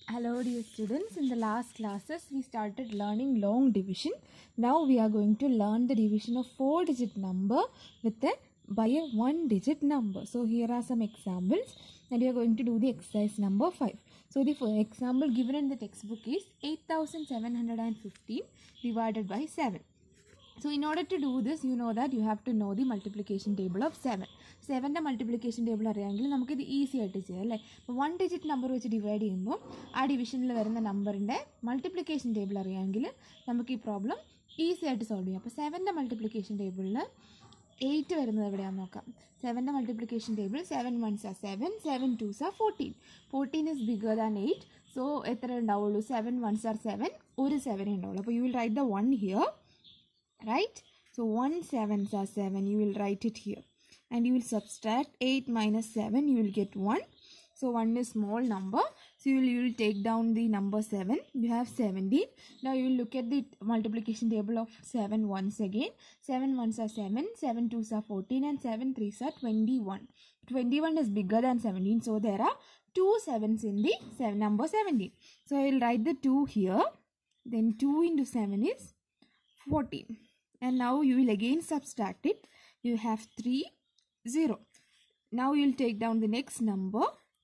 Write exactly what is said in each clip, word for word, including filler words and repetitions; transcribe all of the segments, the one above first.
Hello dear students, in the last classes we started learning long division. Now we are going to learn the division of four digit number with a by a one digit number. So here are some examples and we are going to do the exercise number five. So the example given in the textbook is eight thousand seven hundred fifteen divided by seven. So in order to do this, you know that you have to know the multiplication table of seven. seven the multiplication table അറിയാമെങ്കിൽ നമുക്ക് ഇത് easy ആയിട്ട് ചെയ്യാം അല്ലേ. അപ്പോൾ one digit number വെച്ച് divide ചെയ്യുമ്പോൾ ആ ഡിവിഷനിൽ വരുന്ന നമ്പറിൻ്റെ മൾട്ടിപ്ലിക്കേഷൻ ടേബിൾ അറിയാമെങ്കിൽ നമുക്ക് ഈ പ്രോബ്ലം ഈസി ആയിട്ട് സോൾവ് ചെയ്യാം. അപ്പോൾ സെവൻ്റെ മൾട്ടിപ്ലിക്കേഷൻ ടേബിളിൽ എയ്റ്റ് വരുന്നത് എവിടെയാണെന്ന് നോക്കാം. സെവൻ്റെ multiplication table seven ones are seven, seven twos are fourteen. Fourteen is bigger than eight. So എത്ര ഉണ്ടാവുള്ളൂ? സെവൻ വൺസ് ആർ സെവൻ, ഒരു സെവൻ ഉണ്ടാവുള്ളൂ. അപ്പോൾ you will write the one here. Right, so one sevens are seven, you will write it here and you will subtract eight minus seven, you will get one. So one is small number, so you will, you will take down the number seven, you have seventeen. Now you will look at the multiplication table of seven once again. seven ones are seven, seven twos are fourteen and seven threes are twenty-one. twenty-one is bigger than seventeen, so there are two sevens in the seven, number seventeen. So I will write the two here, then two into seven is fourteen. And now you will again subtract it. You have three, zero. Now you will take down the next number,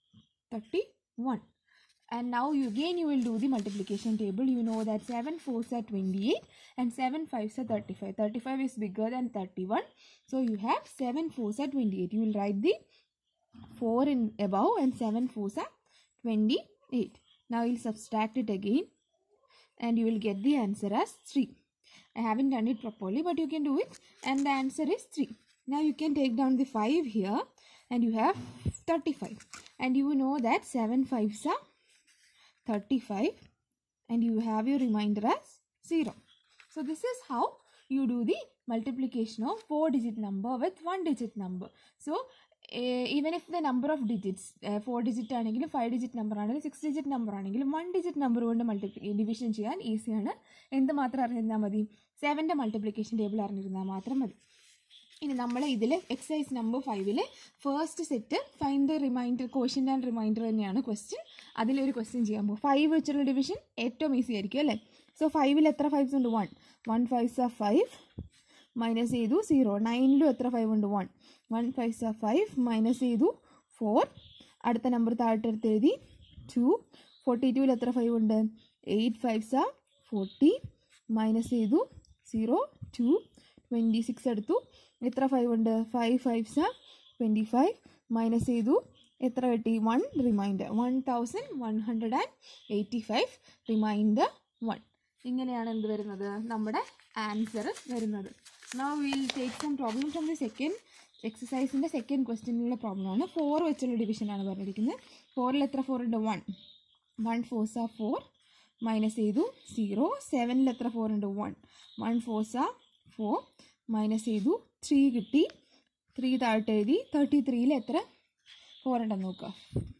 thirty-one. And now you again you will do the multiplication table. You know that seven fours are twenty-eight and seven fives are thirty-five. thirty-five is bigger than thirty-one. So you have seven fours are twenty-eight. You will write the four in above and seven fours are twenty-eight. Now you will subtract it again and you will get the answer as three. I haven't done it properly, but you can do it, and the answer is three. Now you can take down the five here and you have thirty-five, and you know that seven fives are thirty-five and you have your remainder as zero. So this is how you do the multiplication of four digit number with one digit number. So uh, even if the number of digits uh, four digit ആണെങ്കിലും five digit number ആണെങ്കിലും six digit number ആണെങ്കിലും one digit number കൊണ്ട് multiply division ചെയ്യാൻ ഈസിയാണ്. എന്ത് മാത്രം അറിഞ്ഞിരുന്നാൽ മതി? സെവൻ്റെ multiplication table അറിഞ്ഞിരുന്നാൽ മാത്രം മതി. ഇനി നമ്മൾ ഇതിൽ എക്സസൈസ് നമ്പർ ഫൈവിലെ first set find the remainder, question and remainder തന്നെയാണ് ക്വസ്റ്റ്യൻ. അതിലൊരു ക്വസ്റ്റ്യൻ ചെയ്യാൻ പോകും. ഫൈവ് വെച്ചുള്ള ഡിവിഷൻ ഏറ്റവും ഈസി ആയിരിക്കും അല്ലേ. സോ ഫൈവിൽ എത്ര ഫൈവ്സ് ഉണ്ട്? One. One fives are five, minus ചെയ്തു സീറോ. നയനിലും എത്ര ഫൈവ് ഉണ്ട്? One. One fives are five, minus ചെയ്തു ഫോർ. അടുത്ത നമ്പർ താഴെടുത്ത് എഴുതി ടു. ഫോർട്ടി ടുവിൽ എത്ര ഫൈവ് ഉണ്ട്? Eight fives are forty, minus ചെയ്തു സീറോ ടു. ട്വൻറ്റി സിക്സ് എടുത്തു. എത്ര ഫൈവ് ഉണ്ട്? Five fives are twenty five, minus ചെയ്തു എത്ര കിട്ടി? One remainder. One thousand one hundred and eighty five remainder one. ഇങ്ങനെയാണ് എന്ത് വരുന്നത്? നമ്മുടെ ആൻസർ വരുന്നത്. Now will take some problem from the second എക്സസൈസിൻ്റെ സെക്കൻഡ് ക്വസ്റ്റ്യനിലുള്ള പ്രോബ്ലമാണ്. ഫോർ വെച്ചുള്ള ഡിവിഷനാണ് പറഞ്ഞിരിക്കുന്നത്. ഫോറിൽ എത്ര ഫോർ ഉണ്ട്? One. One fours are four, minus ചെയ്തു സീറോ. സെവനിൽ എത്ര ഫോർ ഉണ്ട്? One. One fours are four, minus ചെയ്തു ത്രീ കിട്ടി. ത്രീ താഴോട്ട് എഴുതി. തേർട്ടി ത്രീയിൽ എത്ര ഫോർ ഉണ്ടെന്ന് നോക്കുക.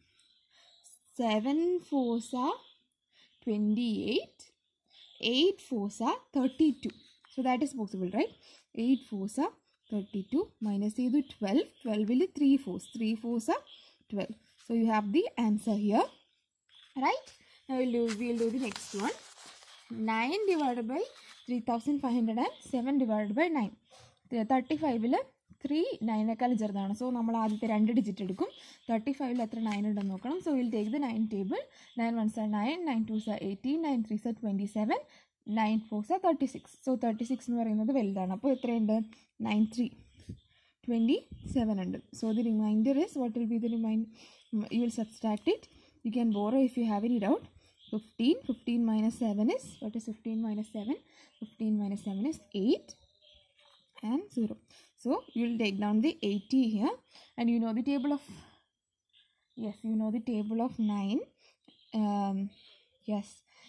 Seven fours are twenty eight, eight fours are thirty two. So that is possible right. Eight fours are thirty two, minus ചെയ്തു twelve. ട്വൽവിൽ three fours, three fours are twelve. So you have the answer here right. Now we'll do, we'll do the next one. nine divided by three thousand five hundred and seven divided by nine. thirty-five-ൽ three നയനേക്കാളും ചെറുതാണ്. So നമ്മൾ ആദ്യത്തെ രണ്ട് digit എടുക്കും. Thirty ഫൈവിൽ എത്ര nine ഉണ്ടെന്ന് നോക്കണം. So will take the nine table. Nine ones are nine, nine twos are eighteen, nine threes are twenty seven, nine fours are thirty six. So thirty six എന്ന് പറയുന്നത് വലുതാണ്. അപ്പോൾ എത്രയുണ്ട്? നയൻ ത്രീ ട്വൻറ്റി സെവൻ ഉണ്ട്. So the remainder is what will be the remainder? You will subtract it. You can borrow if you have any doubt. fifteen. fifteen minus seven is, what is fifteen minus seven? fifteen minus seven is eight and zero. So you will take down the eighty here and you know the table of, yes, you know the table of nine. Um, yes,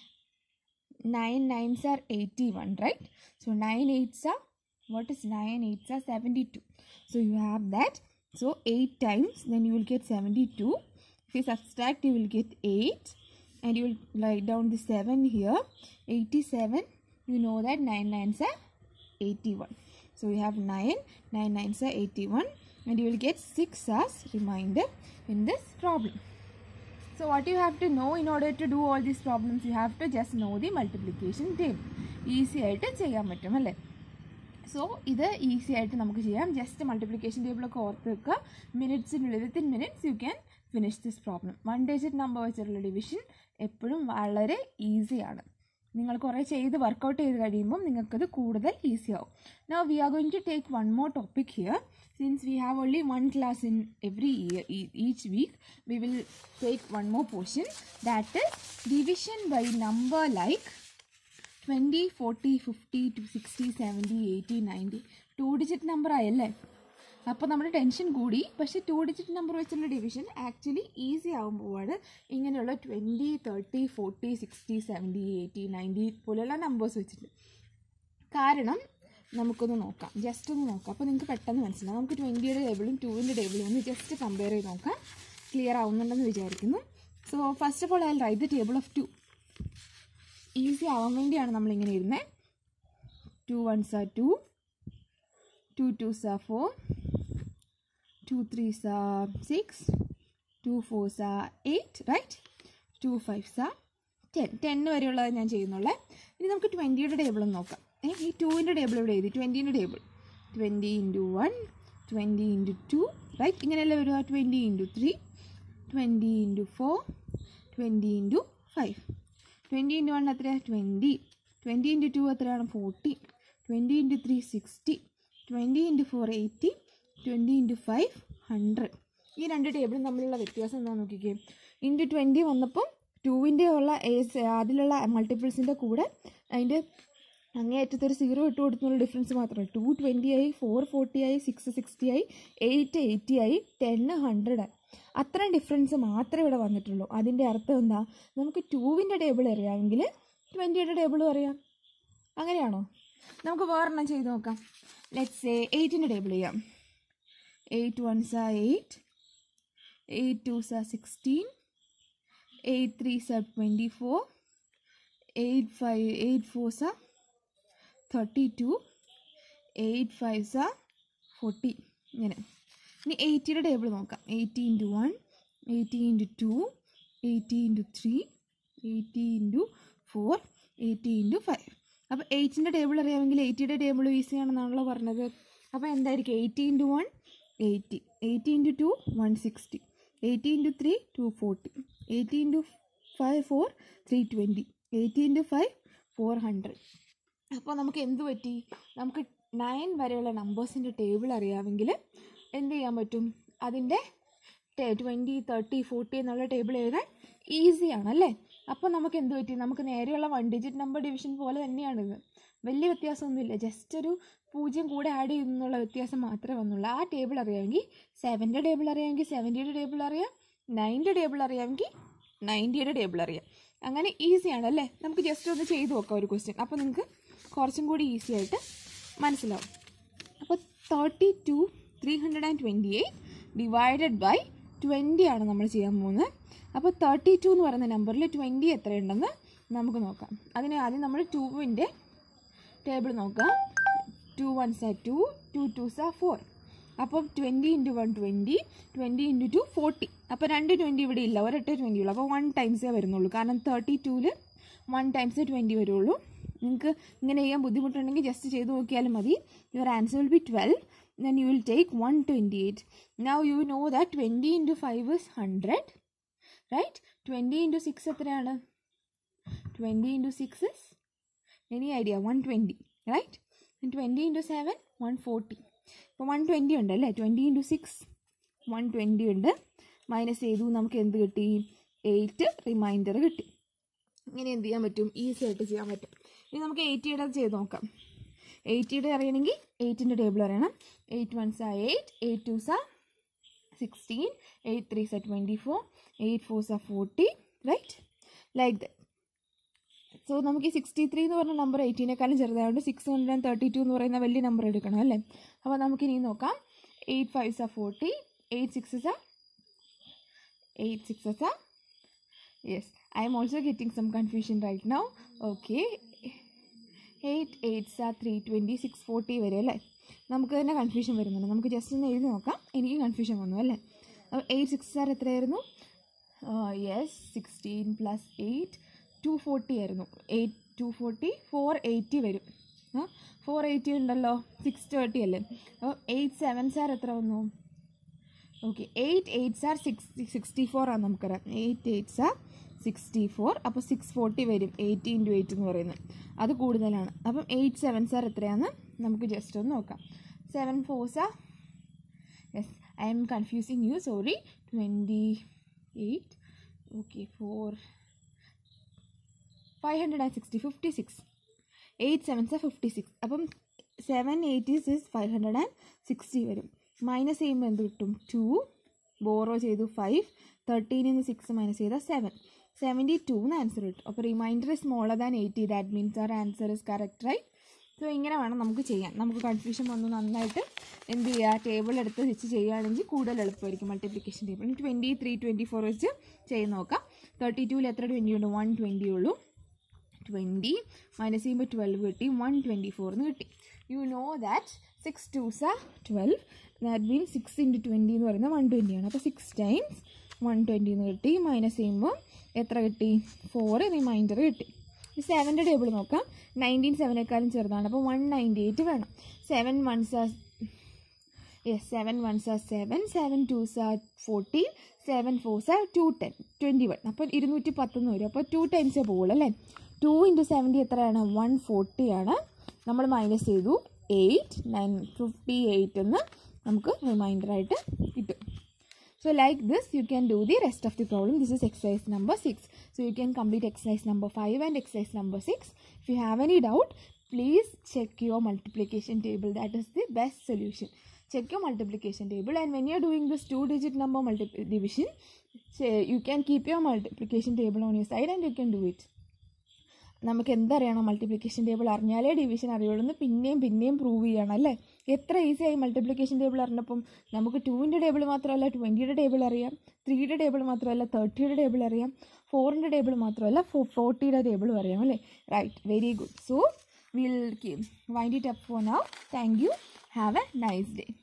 nine nines are eighty-one, right? So nine eights are, what is nine eights are seventy-two. So you have that. So eight times, then you will get seventy-two. If you subtract, you will get eight and you will write down the seven here. eighty-seven, you know that nine nines are eighty-one. So you have nine, nine nines are eighty-one and you will get six as remainder in this problem. So So what you have to know in order to do all these problems, you have to just know the multiplication table. Easy ആയിട്ട് ചെയ്യാൻ പറ്റും അല്ലേ. So ഇത് easy ആയിട്ട് നമുക്ക് ചെയ്യാം. Just multiplication ടേബിളൊക്കെ ഓർത്ത് വെക്കുക. മിനിറ്റ്സിനുള്ളിൽ within minutes you can finish this problem. One digit number വെച്ചിട്ടുള്ള ഡിവിഷൻ എപ്പോഴും വളരെ ഈസിയാണ്. നിങ്ങൾ കുറേ ചെയ്ത് വർക്കൗട്ട് ചെയ്ത് കഴിയുമ്പം നിങ്ങൾക്കത് കൂടുതൽ ഈസി ആവും. Now we are going to take one more topic here. Since we have only one class in every year, each week, we will take one more portion, that is division by number like twenty, forty, fifty, sixty, seventy, eighty, ninety. two digit number ആയല്ലേ. അപ്പോൾ നമ്മുടെ tension കൂടി. പക്ഷേ two digit number വെച്ചുള്ള division actually easy ആകുമ്പോഴാണ് ഇങ്ങനെയുള്ള twenty, thirty, forty, sixty, seventy, eighty, ninety പോലെയുള്ള numbers വെച്ചിട്ട്. കാരണം നമുക്കൊന്ന് നോക്കാം, ജസ്റ്റ് ഒന്ന് നോക്കാം. അപ്പോൾ നിങ്ങൾക്ക് പെട്ടെന്ന് മനസ്സിലാവും. നമുക്ക് ട്വൻറ്റിയുടെ ടേബിളും ടൂവിൻ്റെ ടേബിളും ഒന്ന് ജസ്റ്റ് കമ്പയർ ചെയ്ത് നോക്കാം. ക്ലിയർ ആവുന്നുണ്ടെന്ന് വിചാരിക്കുന്നു. So first of all I will write the table of two. Easy ആവാൻ വേണ്ടിയാണ് നമ്മളിങ്ങനെ ഇരുന്നത്. Two ones are two, two twos are four, two threes are six, two fours are eight, right. Two fives are ten. Ten വരെയുള്ളത് ഞാൻ ചെയ്യുന്നുള്ളേ. ഇനി നമുക്ക് ട്വൻറ്റിയുടെ table ഒന്ന് നോക്കാം. ഈ ടൂവിൻ്റെ ടേബിൾ ഇവിടെ എഴുതി. ട്വൻറ്റീൻ്റെ table twenty into one, twenty into two, right. ഇങ്ങനെയല്ലേ വരിക. Twenty into three, twenty into four, twenty into five. Twenty into one എത്രയാണ്? ട്വൻറ്റി. ട്വൻറ്റി ഇൻറ്റു ടു എത്രയാണ്? Forty. Twenty into three sixty. Twenty into four eighty. Twenty into five hundred. ഈ രണ്ട് ടേബിളും തമ്മിലുള്ള വ്യത്യാസം എന്താണെന്ന് നോക്കിക്കേ. ഇൻറ്റു ട്വൻറ്റി വന്നപ്പം ടൂവിൻ്റെ ഉള്ള അതിലുള്ള മൾട്ടിപ്പിൾസിൻ്റെ കൂടെ അതിൻ്റെ അങ്ങേയറ്റത്തൊരു സീറോ ഇട്ട് കൊടുത്തുള്ള ഡിഫറൻസ് മാത്രമേ. ടു ട്വൻറ്റി ആയി, ഫോർ ഫോർട്ടി ആയി, സിക്സ് സിക്സ്റ്റി ആയി, എയ്റ്റ് എയ്റ്റി ആയി, ടെന്ന് ഹൺഡ്രഡ് ആയി. അത്രയും ഡിഫറൻസ് മാത്രമേ ഇവിടെ വന്നിട്ടുള്ളൂ. അതിൻ്റെ അർത്ഥം എന്താ? നമുക്ക് ടൂവിൻ്റെ ടേബിൾ അറിയാമെങ്കിൽ ട്വൻറ്റിയുടെ ടേബിളും അറിയാം. അങ്ങനെയാണോ? നമുക്ക് വേറെണ്ണം ചെയ്ത് നോക്കാം. ലെറ്റ്സ് സേ എയ്റ്റിൻ്റെ ടേബിൾ ചെയ്യാം. Eight ones are eight, eight twos are sixteen, eight threes are twenty four, eight five eight fours are thirty two, eight fives are forty. ഇങ്ങനെ. ഇനി എയ്റ്റിയുടെ ടേബിൾ നോക്കാം. Eighty into one, eighty into two, eighty into three, eighty into four, eighty into five. അപ്പോൾ എയ്റ്റിൻ്റെ table അറിയാമെങ്കിൽ എയ്റ്റിയുടെ table easy ആണെന്നാണല്ലോ പറഞ്ഞത്. അപ്പോൾ എന്തായിരിക്കും? Eighty into one eighty, eighty into two one sixty, eighty into three two forty, eighty into five four three twenty, eighty into five four hundred. അപ്പോൾ നമുക്ക് എന്ത് പറ്റി? നമുക്ക് നയൻ വരെയുള്ള നമ്പേഴ്സിൻ്റെ ടേബിൾ അറിയാമെങ്കിൽ എന്ത് ചെയ്യാൻ പറ്റും? അതിൻ്റെ ട്വൻറ്റി, തേർട്ടി, ഫോർട്ടി എന്നുള്ള ടേബിൾ എഴുതാൻ ഈസിയാണ് അല്ലേ. അപ്പോൾ നമുക്ക് എന്ത് പറ്റി? നമുക്ക് നേരെയുള്ള വൺ ഡിജിറ്റ് നമ്പർ ഡിവിഷൻ പോലെ തന്നെയാണിത്. വലിയ വ്യത്യാസമൊന്നുമില്ല. ജസ്റ്റ് ഒരു പൂജ്യം കൂടെ ആഡ് ചെയ്യുന്നുള്ള വ്യത്യാസം മാത്രമേ വന്നുള്ളൂ. ആ ടേബിൾ അറിയാമെങ്കിൽ സെവൻ്റെ ടേബിൾ അറിയാമെങ്കിൽ സെവൻറ്റിയുടെ ടേബിൾ അറിയാം, നയൻ്റെ ടേബിൾ അറിയാമെങ്കിൽ നയൻറ്റിയുടെ ടേബിൾ അറിയാം. അങ്ങനെ ഈസിയാണ് അല്ലേ. നമുക്ക് ജസ്റ്റ് ഒന്ന് ചെയ്ത് നോക്കാം ഒരു ക്വസ്റ്റ്യൻ. അപ്പോൾ നിങ്ങൾക്ക് കുറച്ചും കൂടി ഈസി ആയിട്ട് മനസ്സിലാവും. അപ്പോൾ thirty two three hundred and twenty eight divided by twenty ആണ് നമ്മൾ ചെയ്യാൻ പോകുന്നത്. അപ്പോൾ തേർട്ടി ടു എന്ന് പറയുന്ന നമ്പറിൽ ട്വൻറ്റി എത്രയുണ്ടെന്ന് നമുക്ക് നോക്കാം. അതിന് ആദ്യം നമ്മൾ ടൂവിൻ്റെ ടേബിൾ നോക്കാം. Two ones are two, two twos are four. അപ്പം twenty into one twenty, twenty into two forty. അപ്പോൾ രണ്ട് ട്വൻറ്റി ഇവിടെ ഇല്ല, ഒരൊറ്റ ട്വൻറ്റി ഉള്ളൂ. അപ്പോൾ വൺ ടൈംസേ വരുന്നുള്ളൂ. കാരണം തേർട്ടി ടൂവിൽ വൺ ടൈംസ് ട്വൻറ്റി വരുള്ളൂ. നിങ്ങൾക്ക് ഇങ്ങനെ ചെയ്യാൻ ബുദ്ധിമുട്ടുണ്ടെങ്കിൽ ജസ്റ്റ് ചെയ്ത് നോക്കിയാലും മതി. Your answer will be twelve. then you will take one hundred twenty-eight. Now you know that twenty into five is one hundred, right? twenty into six എത്രയാണ്? twenty into six is any idea? one hundred twenty, right? And twenty into seven, one hundred forty. അപ്പോൾ one hundred twenty ഉണ്ട് അല്ലേ? twenty into six, one hundred twenty ഉണ്ട്. Minus ചെയ്തു, നമുക്ക് എന്ത് കിട്ടി? Eight reminder കിട്ടി. ഇങ്ങനെ എന്ത് ചെയ്യാൻ പറ്റും? ഈസി ആയിട്ട് ചെയ്യാൻ പറ്റും. ഇനി നമുക്ക് എയ്റ്റിയുടെ ചെയ്ത് നോക്കാം. എയ്റ്റിയുടെ അറിയണമെങ്കിൽ എയ്റ്റിൻ്റെ ടേബിൾ അറിയണം. Eight ones are eight, eight twos are sixteen, eight threes are twenty four, eight fours are forty, right? Like that. So നമുക്ക് ഈ സിക്സ്റ്റി ത്രീ എന്ന് പറഞ്ഞ നമ്പർ എയ്റ്റീനേക്കാളും ചെറുതായതുകൊണ്ട് six hundred and thirty two എന്ന് പറയുന്ന വലിയ നമ്പർ എടുക്കണം അല്ലേ? അപ്പോൾ നമുക്കിനി നോക്കാം. Eight fives are forty, eight sixes are eight sixes are yes, I'm also getting some confusion right now. Okay, eight eights are three twenty, six forty വരെ അല്ലേ? നമുക്ക് തന്നെ കൺഫ്യൂഷൻ വരുന്നുണ്ട്. നമുക്ക് ജസ്റ്റ് ഒന്ന് എഴുതി നോക്കാം. എനിക്ക് കൺഫ്യൂഷൻ വന്നു അല്ലേ? അപ്പോൾ എയ്റ്റ് സിക്സ് ആർ എത്രയായിരുന്നു? Yes sixteen plus eight two forty ആയിരുന്നു. Eight two forty four eighty വരും. ആ ഫോർ എയ്റ്റി ഉണ്ടല്ലോ, സിക്സ് തേർട്ടി അല്ലേ. അപ്പോൾ എയ്റ്റ് സെവൻ സാർ എത്ര വന്നു? Okay, eight eight are six sixty four ആണ് നമുക്കറിയാം. Eight eight are sixty four. അപ്പോൾ സിക്സ് ഫോർട്ടി വരും എയ്റ്റി ഇൻറ്റു എയ്റ്റ് എന്ന് പറയുന്നത്. അത് കൂടുതലാണ്. അപ്പം എയ്റ്റ് സെവൻ സാർ എത്രയാണെന്ന് നമുക്ക് ജസ്റ്റ് ഒന്ന് നോക്കാം. Seven four are yes I'm confusing you, sorry. Twenty eight okay four five hundred and sixty fifty six. Eight seven are fifty six. അപ്പം seven eighty six five hundred and sixty വരും. Minus ചെയ്യുമ്പോൾ എന്ത് കിട്ടും? Two borrow ചെയ്തു five, തേർട്ടീനിൽ നിന്ന് six minus ചെയ്താൽ seven, seventy two എന്ന് ആൻസർ കിട്ടും. അപ്പോൾ remainder is smaller than eighty, that means our answer is correct, right? So ഇങ്ങനെ വേണം നമുക്ക് ചെയ്യാൻ. നമുക്ക് കൺഫ്യൂഷൻ വന്നു നന്നായിട്ട് എന്ത് ചെയ്യുക, ടേബിൾ എടുത്ത് വെച്ച് ചെയ്യുകയാണെങ്കിൽ കൂടുതൽ എളുപ്പമായിരിക്കും multiplication table. Twenty three twenty four വെച്ച് ചെയ്ത് നോക്കാം. തേർട്ടി ടൂവിൽ എത്ര ട്വൻറ്റി ഉണ്ട്? വൺ ട്വൻറ്റി ഉള്ളൂ. ട്വൻറ്റി മൈനസ് ചെയ്യുമ്പോൾ ട്വൽവ് കിട്ടി, വൺ ട്വൻറ്റി ഫോറിന് കിട്ടി. You know that six twos are twelve, that means six into twenty എന്ന് പറയുന്നത് വൺ ട്വൻറ്റി ആണ്. അപ്പോൾ സിക്സ് ടൈംസ് വൺ ട്വൻറ്റി എന്ന് കിട്ടി. മൈനസ് ചെയ്യുമ്പോൾ എത്ര കിട്ടി? ഫോർ റിമൈൻഡർ കിട്ടി. സെവൻ്റെ ടേബിൾ നോക്കാം. നയൻറ്റീൻ സെവനേക്കാളും ചെറുതാണ്. അപ്പോൾ വൺ നയൻറ്റി എയ്റ്റ് വേണം. Seven ones are yes seven ones are seven, seven twos are fourteen, seven fours are two ten, twenty one. അപ്പോൾ ഇരുന്നൂറ്റി പത്തെന്ന് വരും. അപ്പോൾ ടു ടൈംസേ പോകുള്ളൂ അല്ലേ. ടു ഇൻറ്റു സെവൻറ്റി എത്രയാണ്? വൺ ഫോർട്ടി ആണ്. നമ്മൾ മൈനസ് ചെയ്തു എയ്റ്റ്, നയൻ ഫിഫ്റ്റി എയ്റ്റ് എന്ന് നമുക്ക് റിമൈൻഡറായിട്ട് കിട്ടും. So like this you can do the rest of the problem. This is exercise number six. So you can complete exercise number five and exercise number six. If you have any doubt, please check your multiplication table. That is the best solution. Check your multiplication table, and when you are doing this two digit number multi division, say you can keep your multiplication table on your side and you can do it. നമുക്ക് എന്തറിയണം? Multiplication table അറിഞ്ഞാലേ division അറിയുള്ളൂ എന്ന് പിന്നെയും പിന്നെയും prove ചെയ്യണം അല്ലേ. എത്ര ഈസിയായി മൾട്ടിപ്ലിക്കേഷൻ ടേബിൾ അറിഞ്ഞപ്പം നമുക്ക് ടൂവിൻ്റെ ടേബിൾ മാത്രമല്ല ട്വൻറ്റിയുടെ ടേബിൾ അറിയാം, ത്രീയുടെ ടേബിൾ മാത്രമല്ല തേർട്ടിയുടെ ടേബിൾ അറിയാം, ഫോറിൻ്റെ ടേബിൾ മാത്രമല്ല ഫോ ഫോർട്ടിയുടെ ടേബിളും അറിയാം അല്ലേ. Right, very good. So will wind it up for now. Thank you. Have a nice day.